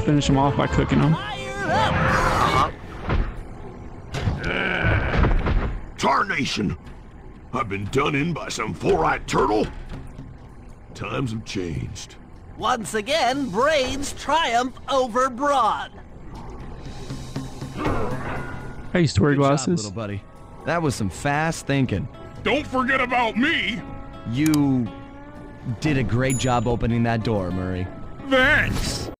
finish them off by cooking them. Tarnation! I've been done in by some four-eyed turtle? Times have changed. Once again, brains triumph over brawn. I used to wear Good job, glasses. little buddy. That was some fast thinking. Don't forget about me! You did a great job opening that door, Murray. Thanks!